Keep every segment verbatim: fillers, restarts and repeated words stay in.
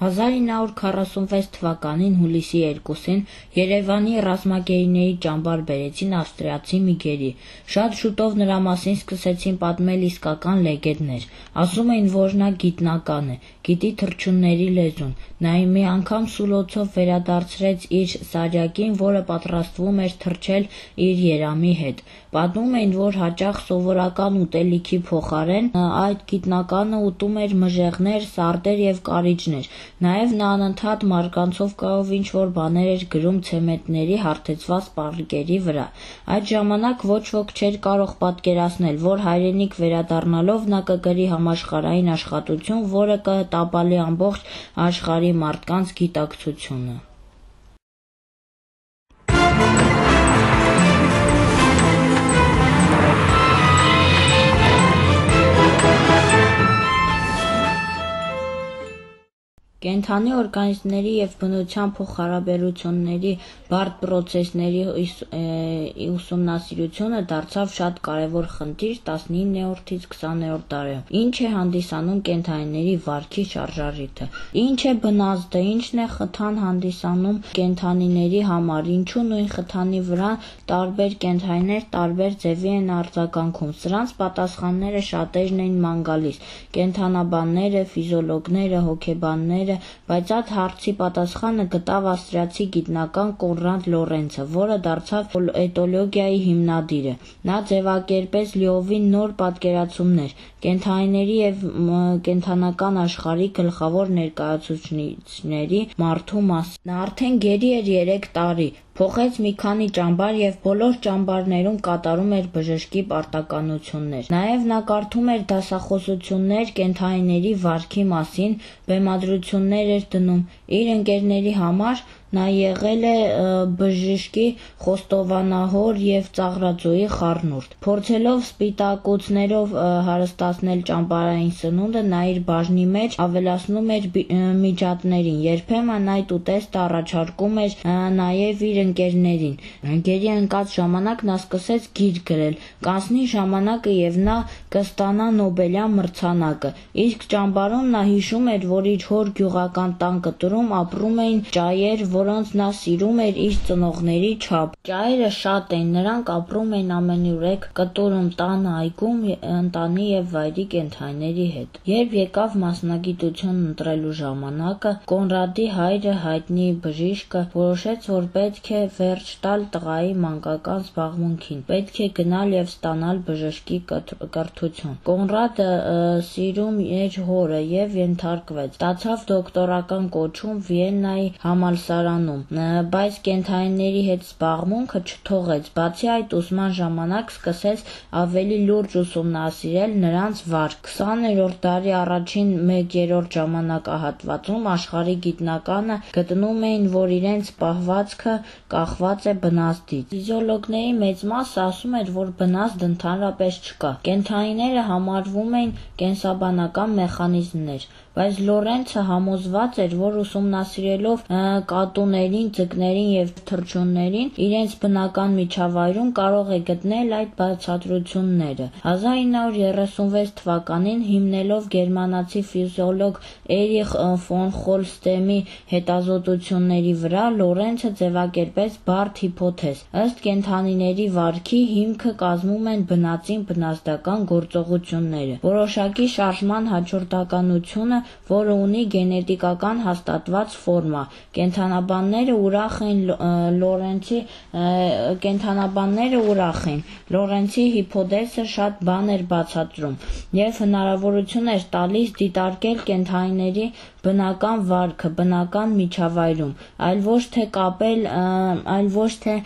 հազար ինը հարյուր քառասունվեց թվականին հուլիսի երկուսին Երևանի ռազմագերիների ճամբար բերեցին ավստրիացի մի գերի։ Շատ շուտով նրա մասին սկսեցին պատմել իսկական լեգենդներ։ Ասում էին, որ նա գիտնական է, գիտի թռչունների լեզուն։ Նա մի անգամ սուլոցով վերադարձրեց իր սարյակին, որը պատրաստվում էր թռչել իր երամի հետ։ Պատմում էին, որ հաճախ սովորական ուտելիքի փոխարեն այդ գիտնականը ուտում էր մժեղներ, սարդեր և կարիճներ։ Նաև նա անընդհատ մարկանցով կայով ինչ-որ բաներ էր գրում ցեմենտների հարթեցված պարկերի վրա։ Այդ ժամանակ ոչ ոք չէր կարող պատկերացնել, որ հայրենիք վերադառնալով նա կգրի համաշխարհային աշխատություն, որը կտապալի ամբողջ աշխարհի մարդկանց գիտակցությունը։ Կենդանի օրգանիզմների և բնության փոխհարաբերությունների բարդ պրոցեսների ուսումնասիրությունը դարձավ շատ կարևոր խնդիր տասնիններորդից քսաներորդ դարերում։ Ինչ է հանդիսանում կենդանիների վարքի շարժառիթը։ Ինչ է բնազդը, ինչն է խթան հանդիսանում կենդանիների համար, ինչու նույն խթանի վրա տարբեր կենդանիներ տարբեր ձևի են արձագանքում։ Սրանց պատասխանները շատերն էին ման գալիս՝ կենդանաբանները, ֆիզիոլոգները, հոգեբանները, բայց այդ հարցի պատասխանը գտավ ավստրիացի գիտնական Կոնրադ Լորենցը, որը դարձավ էտոլոգիայի հիմնադիրը։ Նա ձևակերպեց լիովին նոր պատկերացումներ կենդանիների և կենդանական աշխարհի գլխավոր ներկայացուցիչների մարդու մասին։ Նա արդեն գերի էր երեք տարի, փոխեց մի քանի ճամբար և բոլոր ճամբարներում կատարում էր բժշկի պարտականություններ։ Նաև նա կարդում էր դասախոսություններ կենդանիների վարքի մասին, բեմադրություններ էր դնում։ Իր ընկերների համար նա եղել է բժշկի խոստովանահոր և ծաղրածոյի խառնուրդ։ Փորձելով սպիտակուցներով հարստացնել ճամբարային սնունդը, նա իր բաժնի մեջ ավելացնում էր միջատներին։ Երբեմն այդ ուտեստը առաջարկում էր նաև իր ընկերներին։ Գերի ընկած ժամանակ նա սկսեց գիր գրել՝ կանցնի ժամանակը և նա կստանա Նոբելյան մրցանակը։ Իսկ ճամբարում նա հիշում էր, որ իր հոր գյուղական տան կտուրում ապրում էին ճայեր, որոնց նա սիրում էր իր ծնողների չափ։ Ճայերը շատ էին, նրանք ապրում էին ամենուրեք կտուրում, տանը, այգում, ընտանի և վայրի կենդանիների հետ։ Երբ եկավ մասնագիտություն ընտրելու ժամանակը, Կոնրադի հայրը, հայտնի բժիշկը, որոշեց, որ պետք է վերջ տալ տղայի մանկական զբաղմունքին, պետք է գնալ և ստանալ բժշկի կրթություն։ Կոնրադը սիրում էր հորը և ենթարկվեց։ Ստացավ դոկտորական կոչում Վիեննայի համալսարանում, բայց կենդանիների հետ զբաղմունքը չթողեց։ Բացի այդ, ուսման ժամանակ սկսեց ավելի լուրջ ուսումնասիրել նրանց վարքը։ քսաներորդ դարի առաջին մեկ-երրորդ ժամանակահատվածում աշխարհի գիտնականը գտնում էին, որ իրենց պահվածքը կախված է բնազդից։ Ֆիզիոլոգների մեծ մասը ասում էր, որ բնազդ ընդհանրապես չկա։ Կենդանիները համարվում էին կենսաբանական մեխանիզմներ, բայց Լորենցը համոզված էր, որ ուսումնասիրելով կատուներին, ձկներին և թռչուններին իրենց բնական միջավայրում կարող է գտնել այդ բացատրությունները։ հազար ինը հարյուր երեսունվեց թվականին հիմնելով գերմանացի ֆիզիոլոգ Էրիխ ֆոն Խոլստեմի հետազոտությունների վրա, Լորենցը ձևակերպեց բարդ հիփոթեզ, ըստ կենդանիների վարքի հիմքը կազմում են բնածին բնազդական գործողությունները։ Որոշակի շարժման հաջորդականությունը, որը ունի գենետիկական հաստատված ֆորմա։ Կենդանաբանները ուրախ են Լորենցի կենդանաբանները ուրախ են։ Լորենցի հիփոթեզը շատ բան էր բացատրում և հնարավորություն էր տալիս դիտարկել կենդանիների բնական վարքը բնական միջավայրում, այլ ոչ թե կապել այլ ոչ թե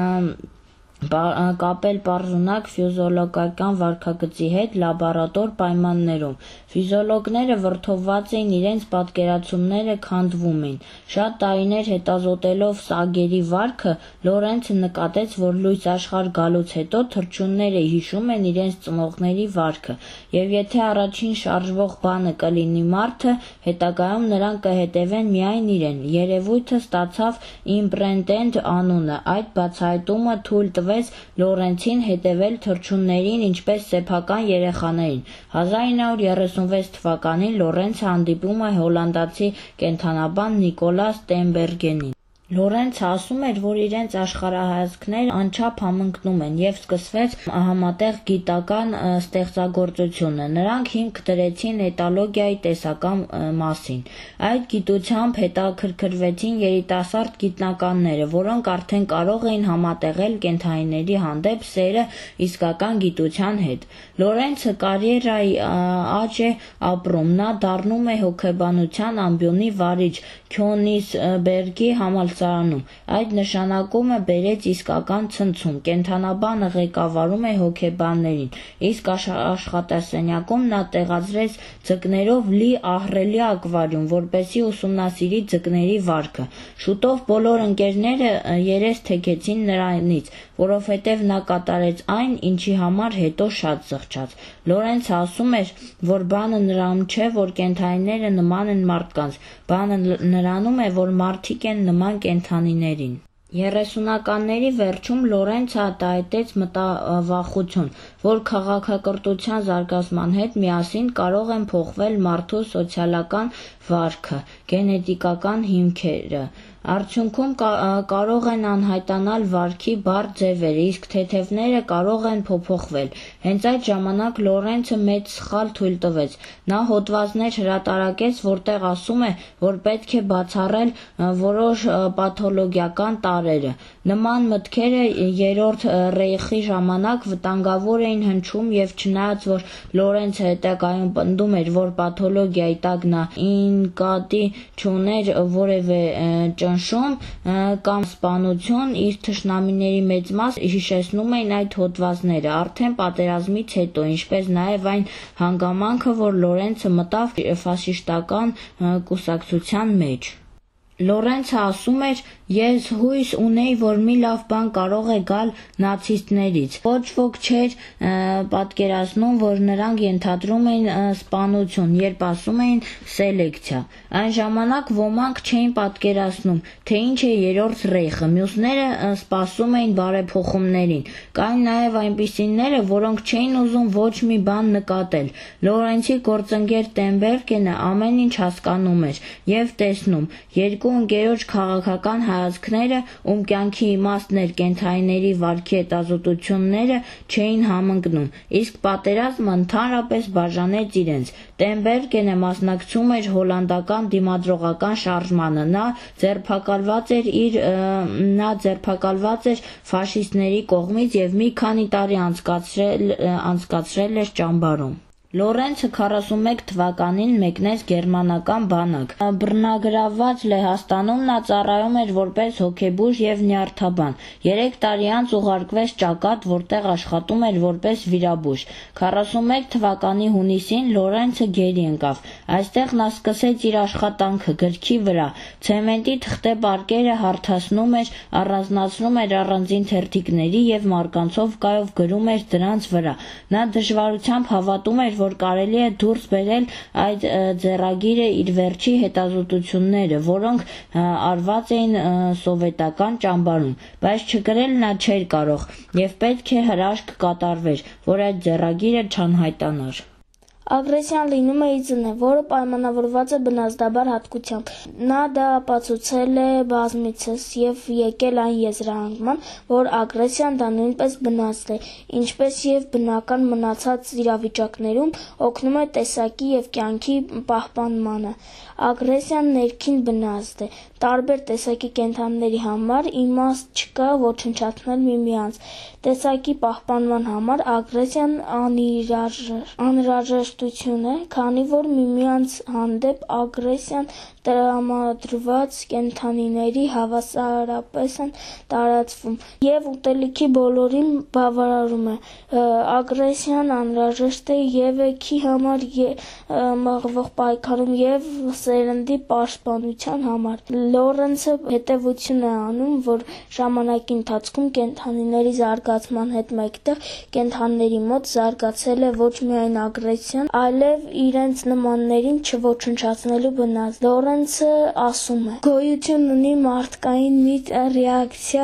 կապել պարզունակ ֆիզիոլոգիական վարքագծի հետ լաբորատոր պայմաններում։ Ֆիզիոլոգները վրդովված էին, իրենց պատկերացումները քանդվում էին։ Շատ տարիներ հետազոտելով սագերի վարքը, Լորենցը նկատեց, որ լույս աշխարհ գալուց հետո թռչունները հիշում են իրենց ծնողների վարքը, և եթե առաջին շարժվող բանը կլինի մարդը, հետագայում նրանք կհետևեն միայն իրեն։ Երևույթը ստացավ իմպրենտենտ անունը։ Այդ բացահայտումը թույլ տվեց տվեց Լորենցին հետևել թռչուններին ինչպես սեփական երեխաներին։ հազար ինը հարյուր երեսունվեց թվականին Լորենցը հանդիպում է հոլանդացի կենդանաբան Նիկոլաս Տենբերգենին։ Լորենցը ասում էր, որ իրենց աշխարհայացքները անչափ համընկնում են, և սկսվեց համատեղ գիտական ստեղծագործությունը։ Նրանք հիմք դրեցին էտոլոգիայի տեսական մասին։ Այդ գիտությամբ հետաքրքրվեցին երիտասարդ գիտնականները, որոնք արդեն կարող էին համատեղել կենդանիների հանդեպ սերը իսկական գիտության հետ։ Լորենցը կարիերայի աճ է ապրում, նա դառնում է հոգեբանության ամբիոնի վարիչ Քյոնիսբերգի համալսարանում։ Այդ նշանակումը բերեց իսկական ցնցում։ Կենդանաբանը ղեկավարում է հոգեբաններին, իսկ աշխատասենյակում նա տեղադրեց ձկներով լի ահռելի ակվարիում, որպեսզի ուսումնասիրի ձկների վարքը։ Շուտով բոլոր ընկերները երես թեքեցին նրանից, որովհետև նա կատարեց այն, ինչի համար հետո շատ զղջաց։ Լորենցը ասում էր, որ բանը նրանում չէ, որ կենդանիները նման են մարդկանց, բանը նրանում է, որ մարդիկ են նման կենդանիներին։ երեսունականների վերջում Լորենցը արտահայտեց մտավախություն, որ քաղաքակրթության զարգացման հետ միասին կարող են փոխվել մարդու սոցիալական վարքը, գենետիկական հիմքերը։ Արդյունքում կարող են անհայտանալ վարքի բարդ ձևերը, իսկ թեթևները կարող են փոփոխվել։ Հենց այդ ժամանակ Լորենցը մեծ սխալ թույլ տվեց։ Նա հոդվածներ հրատարակեց, որտեղ ասում է, որ պետք է բացառել որոշ պաթոլոգիական տարրերը։ Նման մտքերը Երրորդ ռեյխի ժամանակ վտանգավոր էին հնչում, և չնայած որ Լորենցը հետագայում պնդում էր, որ պաթոլոգիայի տակ նա նկատի չուներ որևէ ճնշում կամ սպանություն, իր թշնամիների մեծ մասը հիշեցնում էին այդ հոդվածները արդեն պատերազմից հետո, ինչպես նաև այն հանգամանքը, որ Լորենցը մտավ ֆաշիստական կուսակցության մեջ։ Լորենցը ասում էր. «Ես հույս ունեի, որ մի լավ բան կարող է գալ նացիստներից։ Ոչ ոք չէր պատկերացնում, որ նրանք ենթադրում էին սպանություն, երբ ասում էին սելեկցիա։ Այն ժամանակ ոմանք չէին պատկերացնում, թե ինչ է Երրորդ ռեյխը, մյուսները սպասում էին բարեփոխումներին։ Կային նաև այնպիսիները, որոնք չէին ուզում ոչ մի բան նկատել։ Լորենցի գործընկեր Տենբերգենը ամեն ինչ հասկանում էր և տեսնում։ Երկու ընկերոջ քաղաքական հայացքները, ում կյանքի իմաստն էր կենդանիների վարքի հետազոտությունները, չէին համընկնում, իսկ պատերազմը ընդհանրապես բաժանեց իրենց։ Տենբերգենը մասնակցում էր հոլանդական դիմադրողական շարժմանը, նա ձերբակալված էր իր նա ձերբակալված էր ֆաշիստների կողմից և մի քանի տարի անցկացրել էր ճամբարում։ Լորենցը քառասունմեկ թվականին մեկնեց գերմանական բանակ։ Բռնագրավված Լեհաստանում նա ծառայում էր որպես հոգեբույժ և նյարդաբան։ Երեք տարի անց ուղարկվեց ճակատ, որտեղ աշխատում էր որպես վիրաբույժ։ քառասունմեկ թվականի հունիսին Լորենցը գերի ընկավ։ Այստեղ նա սկսեց իր աշխատանքը գրքի վրա։ Ցեմենտի թղթե պարկերը հարթացնում էր, առանձնացնում էր առանձին թերթիկների և մարկանցով կայով գրում էր դրանց վրա։ Նա դժվարությամբ հավատում էր, որ կարելի է դուրս բերել այդ ձեռագիրը իր վերջի հետազոտությունները, որոնք արված էին սովետական ճամբարում, բայց չգրել նա չէր կարող, և պետք է հրաշք կատարվեր, որ այդ ձեռագիրը չանհայտանար։ Ագրեսիան լինում է ի ձնե, որը պայմանավորված է բնազդաբար հատկությամբ։ Նա դա ապացուցել է բազմիցս և եկել այն եզրահանգման, որ ագրեսիան դա նույնպես բնազդ է, ինչպես և բնական մնացած իրավիճակներում օգնում է տեսակի և կյանքի պահպանմանը։ Ագրեսիան ներքին բնազդ է։ Տարբեր տեսակի կենդանիների համար իմաստ չկա ոչնչացնել միմյանց։ Տեսակի պահպանման համար ագրեսիան անհրաժեշտություն է, քանի որ միմյանց հանդեպ ագրեսիան տրամադրված կենդանիների հավասարապես են տարածվում և ուտելիքի բոլորին բավարարում է։ Ագրեսիան անհրաժեշտ է երեքի համար մղվող պայքարում և սերնդի պաշտպանության համար։ Լորենցը հետևություն է անում, որ ժամանակի ընթացքում կենդանիների զարգացման հետ մեկտեղ կենդանիների մոտ զարգացել է ոչ միայն ագրեսիան, այլև իրենց նմաններին չոչնչացնելու բնազդ։ Լորենցը ասում է. «Գոյություն ունի մարդկային մի ռեակցիա,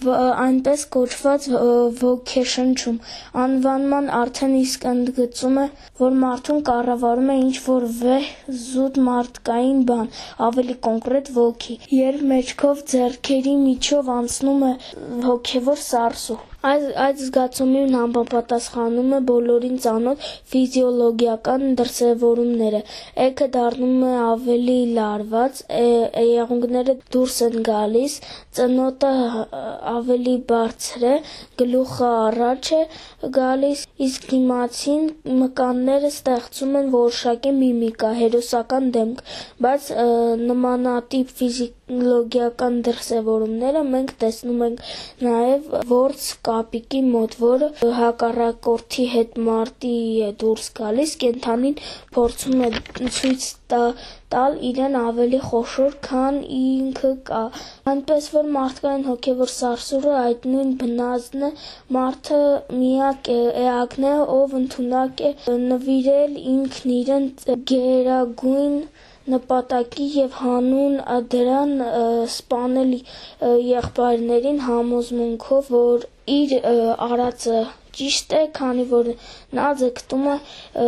այնպես կոչված ոգեշնչում։ Անվանման արդեն իսկ ընդգծում է, որ մարդուն կառավարում է ինչ-որ վեհ, զուտ մարդկային բան, ավելի կոնկրետ ոգի, երբ մեջքով ձեռքերի միջով անցնում է հոգևոր սարսուռ։ Այդ զգացումին համապատասխանում է բոլորին ծանոթ ֆիզիոլոգիական դրսևորումները։ Էգը դառնում է ավելի լարված, եղունգները դուրս են գալիս, ծնոտը ավելի բարձր է, գլուխը առաջ է գալիս, իսկ դիմացին մկանները ստեղծում են որոշակի միմիկա, հերոսական դեմք, բայց նմանատիպ ֆիզիոլոգիական դրսևորումները մենք տեսնում ենք նաև որց կապիկի մոտ, որը հակառակորդի հետ մարտի է դուրս գալիս, կենդանին փորձում է ցույց տալ իրեն ավելի խոշոր, քան ինքը կա։ Այնպես որ մարդկային հոգևոր սարսուռը այդ նույն բնազդն է, մարդը միակ էակն է, ով ընդունակ է նվիրել ինքն իրեն գերագույն նպատակի և հանուն դրան սպանել եղբայրներին համոզմունքով, որ իր արածը ճիշտ է, քանի որ նա ձգտում է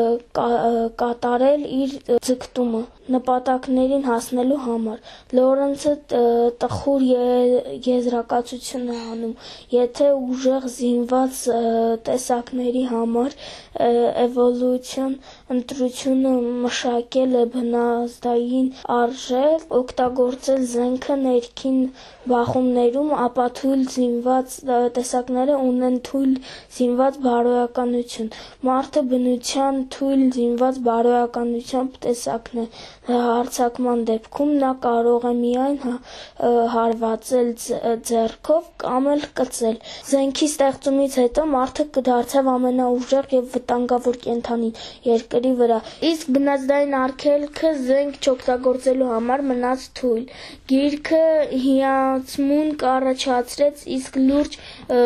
կատարել իր ձգտումը նպատակներին հասնելու համար։ Լորենցը տխուր եզրակացություն է անում. եթե ուժեղ զինված տեսակների համար էվոլյուցիոն ընտրությունը մշակել է բնազդային արժե, օգտագործել զենքը ներքին բախումներում, ապա թույլ զինված տեսակները ունեն թույլ զինված բարոյականություն։ Մարդը բնության թույլ զինված բարոյականությամբ տեսակն է։ Հարձակման դեպքում նա կարող է միայն հարվածել ձեռքով կամ էլ կծել։ Զենքի ստեղծումից հետո մարդը դարձավ ամենաուժեղ և վտանգավոր կենդանին երկրի վրա, իսկ բնազդային արգելքը զենք չօգտագործելու համար մնաց թույլ։ Գիրքը հիացմունք առաջացրեց, իսկ լուրջ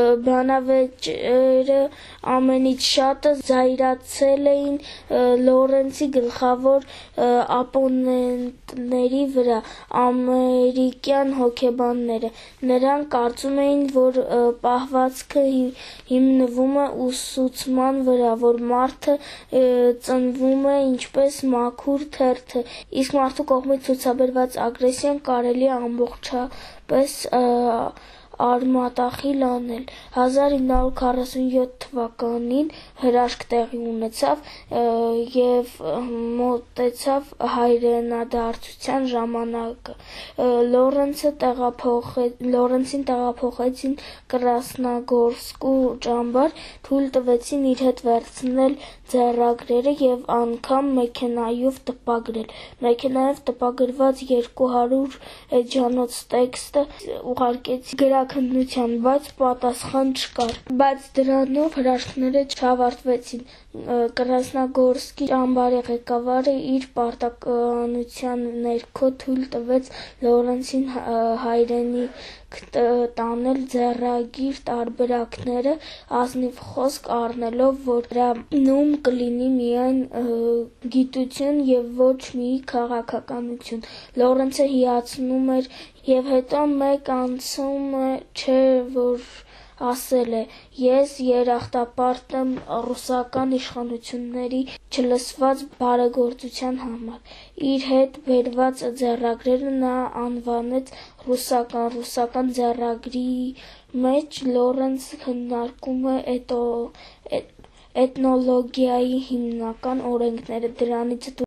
բանավեճերը ամենից շատը զայրացել էին Լորենցի գլխավոր ապոնենտների վրա՝ ամերիկյան հոգեբանները։ Նրանք կարծում էին, որ պահվածքը հիմնվում է ուսուցման վրա, որ մարդը ծնվում է ինչպես մաքուր թերթը, իսկ մարդու կողմից ցուցաբերված ագրեսիան կարելի է ամբողջապես արմատախիլ անել։ հազար ինը հարյուր քառասունյոթ թվականին հրաշք տեղի ունեցավ և մոտեցավ հայրենադարձության ժամանակը։ Լորենցին տեղափոխեցին Կրասնոգորսկու ճամբար, թույլ տվեցին իր հետ վերցնել ձեռագրերը և անգամ մեքենայով տպագրել։ Մեքենայով տպագրված երկու հարյուր էջանոց տեքստը ուղարկեցին գրաքննության, բայց պատասխան չկար։ Բայց դրանով հրաշքները չավարտվեցին։ Կրասնոգորսկի ճամբարի ղեկավարը իր պարտականության ներքո թույլ տվեց Լորենցին հայրենիք տանել ձեռագիր տարբերակները, ազնիվ խոսք առնելով, որ դրանում կլինի միայն գիտություն և ոչ մի քաղաքականություն։ Լորենցը հիացնում էր և հետո մեկ անցում չէ, որ ասել է. «Ես երախտապարտ եմ ռուսական իշխանությունների չլսված բարեգործության համար»։ Իր հետ բերված ձեռագրերը նա անվանեց «ռուսական»։ Ռուսական ձեռագրի մեջ Լորենցը քննարկում է էթնոլոգիայի հիմնական օրենքները, դրանից